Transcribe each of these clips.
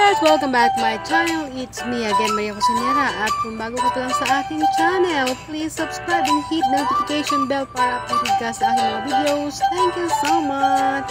viewers! Welcome back to my channel. It's me again, Maria Kusinera. At kung bago ka pa lang sa aking channel, please subscribe and hit the notification bell para updated ka sa aking mga videos. Thank you so much!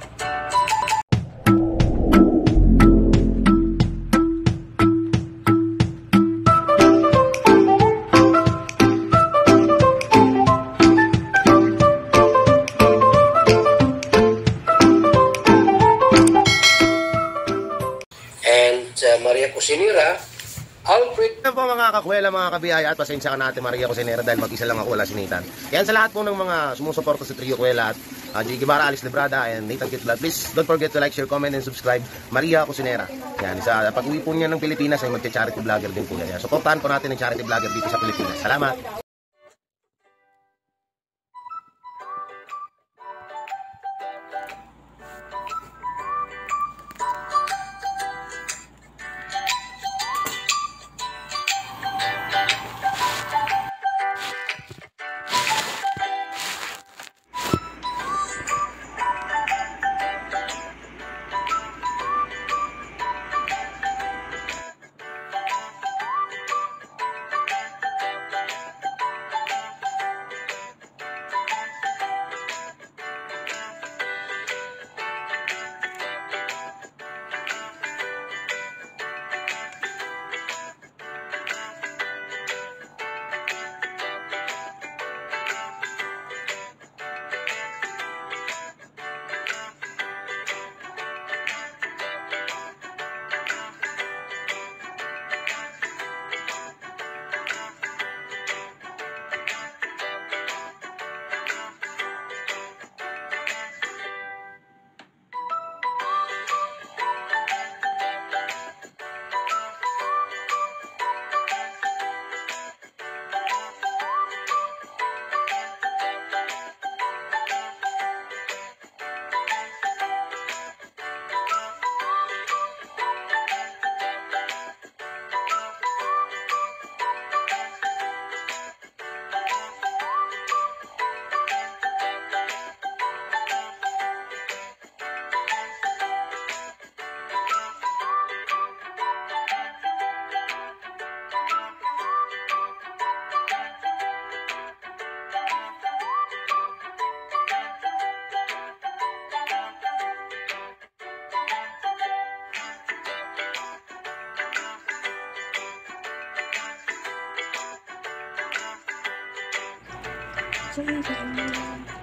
Maria Kusinera, Alfred. Yan po mga kakwela, mga kabiyaya, at pasensya ka natin Maria Kusinera dahil mag-isa lang ako, wala sinitan. Yan sa lahat po ng mga sumusuporta sa Trio Kuwela at G. Guevara, Alice Librada, and Nathan Kitblad. Please don't forget to like, share, comment, and subscribe. Maria Kusinera. Yan, sa pag-uwi po niya ng Pilipinas ay magcha-charity vlogger din po yan. Suportahan po natin ng charity vlogger dito sa Pilipinas. Salamat! Thank you.